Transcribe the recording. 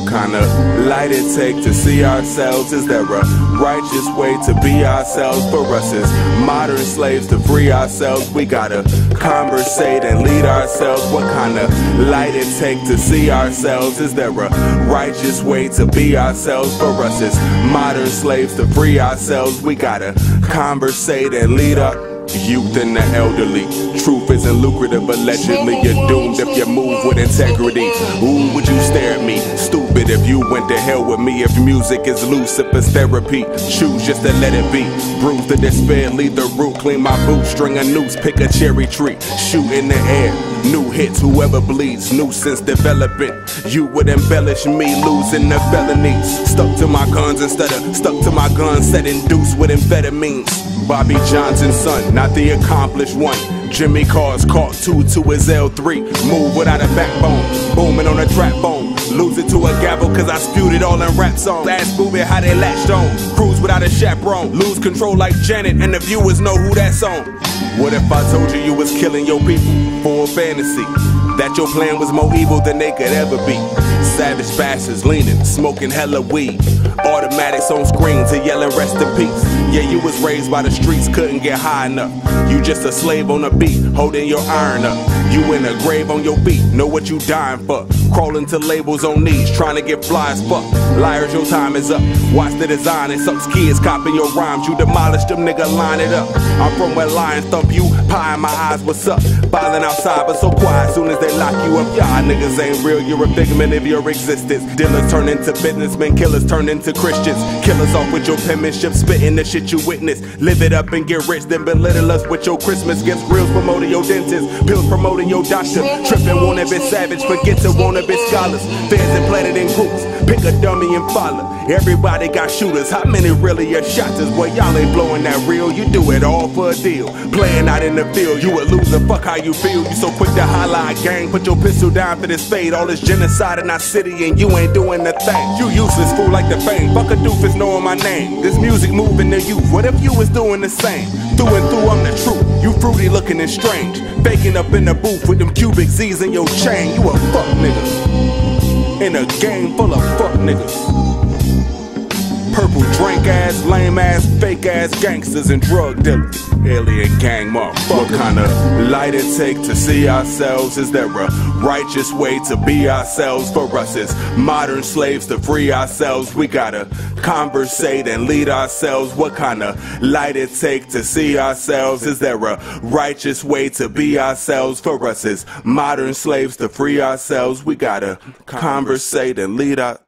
What kind of light it take to see ourselves? Is there a righteous way to be ourselves? For us as modern slaves to free ourselves, we gotta conversate and lead ourselves. What kind of light it take to see ourselves? Is there a righteous way to be ourselves? For us as modern slaves to free ourselves, we gotta conversate and lead our youth and the elderly. Truth isn't lucrative, allegedly you're doomed if you move with integrity. Ooh, would you stare at me? Stupid if you went to hell with me. If music is loose, if it's therapy, choose just to let it be. Bruise the despair, leave the root, clean my boots, string a noose, pick a cherry tree, shoot in the air. New hits, whoever bleeds, nuisance developing. You would embellish me, losing the felonies. Stuck to my guns instead of stuck to my guns, setting deuce with amphetamines. Bobby Johnson's son, not the accomplished one. Jimmy Carr's caught 2 to his L3. Move without a backbone, booming on a trap bone. Lose it to a gavel cause I spewed it all in rap songs. Last movie how they latched on, cruise without a chaperone. Lose control like Janet and the viewers know who that's on. What if I told you you was killing your people for a fantasy? That your plan was more evil than they could ever be. Savage bastards leaning, smoking hella weed. Automatics on screen to yelling rest in peace. Yeah, you was raised by the streets, couldn't get high enough. You just a slave on a beat, holding your iron up. You in a grave on your beat, know what you dying for. Crawling to labels on knees, trying to get fly as fuck. Liars, your time is up. Watch the design, it sucks kids copying your rhymes. You demolish them, nigga, line it up. I'm from where lions thump you, pie in my eyes, what's up? Ballin' outside, but so quiet, soon as they lock you up. Y'all niggas ain't real, you're a figment of your existence. Dealers turn into businessmen, killers turn into Christians. Killers off with your penmanship, spitting the shit you witness. Live it up and get rich, then belittle us with your Christmas gifts. Grills promoting your dentist, pills promoting your doctor. Tripping, wanna be savage, forget to wanna be scholars. Fans and planted in groups, pick a dummy and follow. Everybody got shooters, how many really are shotters? Boy, y'all ain't blowing that real, you do it all for a deal. Playing out in the field, you a loser, fuck how you feel. You so quick to highlight gang, put your pistol down for this fade. All this genocide in our city and you ain't doing the thing. You useless fool like the fame, fuck a doofus knowing my name. This music moving the youth, what if you was doing the same? Through and through I'm the truth, you fruity looking and strange. Faking up in the booth with them cubic Z's in your chain. You a fuck nigga, in a game full of fuck niggas. Purple drink ass, lame ass, fake ass gangsters and drug dealers. Alien gang motherfucker. What kind of light it take to see ourselves? Is there a righteous way to be ourselves? For us as modern slaves to free ourselves, we gotta conversate and lead ourselves. What kind of light it take to see ourselves? Is there a righteous way to be ourselves? For us as modern slaves to free ourselves, we gotta conversate and lead our